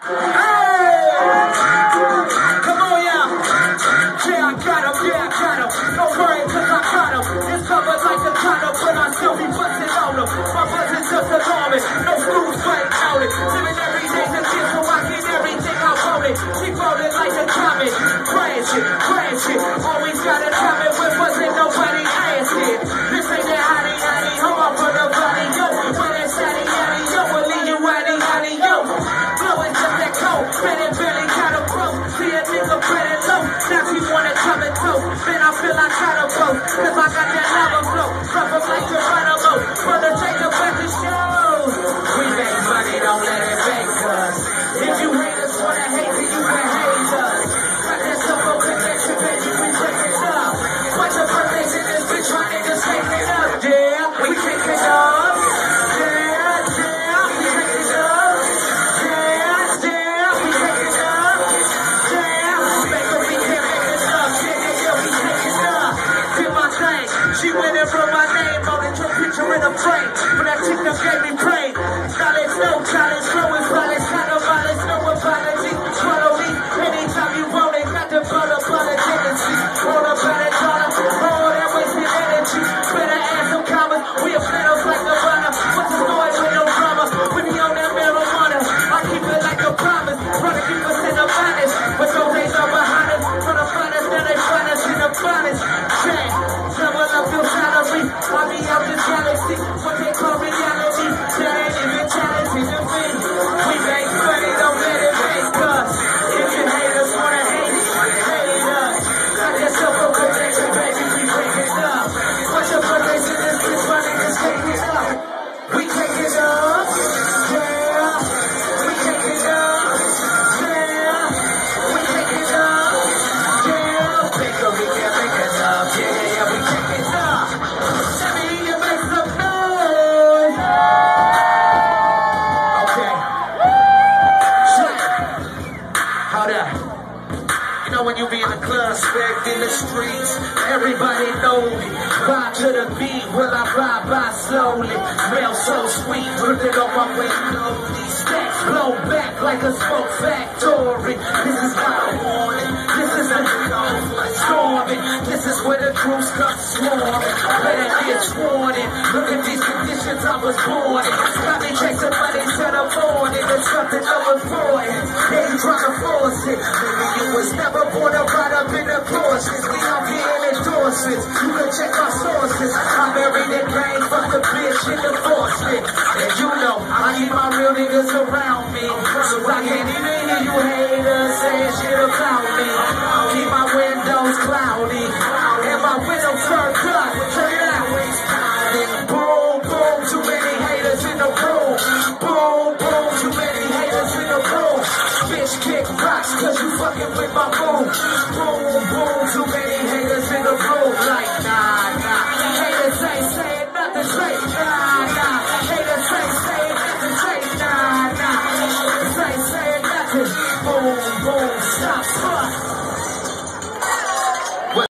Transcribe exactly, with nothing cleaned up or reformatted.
Come on, yeah. Yeah, I got him, yeah, I got him. No worry, cause I got him. It's covered like a condom, but I still be busting on him. My buzz is just alarming. No screws fighting out it. Living every day's a gift, so I get everything I want it. She rolling like a comet. Crash it, crash it. Always got a comment with wasn't nobody ass it. This ain't that hottie, hottie, ho, I'm for the body, yo. When it's hattie, hattie, yo, we'll leave you hattie, hattie, yo. Blowing just that coat, spinning barely got a broke. See a nigga pretty low, now she wanna come and toe. Man, I feel I gotta go, cause I got that lava flow. Drop them like the Geronimo, brother, take a back to show. We make money, don't let it make us. If you haters wanna hate, then you can hate us. Got that simple connection, baby, we break it up. Bunch of birthdays in this bitch, my niggas take it up. Yeah, we take it up. Yeah, yeah, we take it up. Yeah, yeah, we take it up. Yeah, make her we can make it up. Yeah, yeah, we take it up. Did my thing, she went and wrote my name on it, your picture in a frame. But that chick done gave me brain. Knowledge, no challenge, growing violence, kind of violence, no apology. Swallow me anytime you want it, not to blow the blood of tendency. All about it, dollar, all that wasted energy. Better add some commas, we a plan of like Nirvana. What's the story with no drama? When he on that marijuana, I keep it like a promise. Try to keep us in the finest, but those days are behind us. For the finest, now they find us in the finest. Check, double up your salary. I'll be out this galaxy, what they call reality. That ain't even challenging to me. We make money, don't let it make us. If you haters wanna hate, hate us. Got yourself a connection, baby, we break it up. Bunch of brothers in this bitch, my niggas take it up. We take it up, yeah. We take it up, yeah. We take it up, yeah. Make up, we can make it up, yeah, yeah, we take it up. Let me hear you make some noise. Okay. Check. Hold up. You know when you be in the club, spec in the streets, everybody know me. Ride to the beat, will I ride by slowly? Smell so sweet, look it on my window. These stacks blow back like a smoke factory. This is my warning, this is a storming. This is where the troops come swarming. Better get sworn in. Look at these conditions I was born in. Got me chasing money till the morning. There's something overboard. They try to force it. Maybe you was never born to ride up in the Porsches. We out here in endorsements. You can check our sources. I'm buried in rain, fuck the bitch in the enforcement. And you know, I keep my real niggas around me. So I can't even hear you haters saying shit about me. Keep my windows cloudy. And my window turned up. Turn it out. Boom, boom, too many haters in the room. Boom, boom, too many haters in the room. Bitch kick rocks cause you fucking with my boom. Boom, boom.